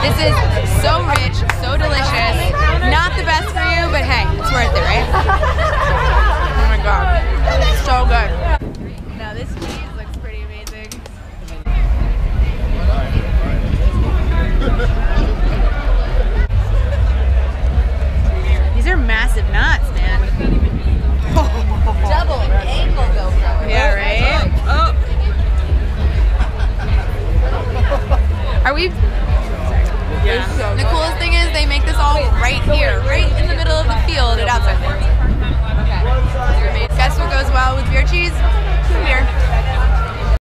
This is so rich, so delicious. Not the best for you, but hey, it's worth it, right? Oh my god, so good. Now this cheese looks pretty amazing. These are massive knots, man. Double angle GoPro. Yeah, right? Are we? Yeah. The coolest thing is they make this all right here, right in the middle of the field at outside. Okay. Guess what goes well with beer cheese? Beer.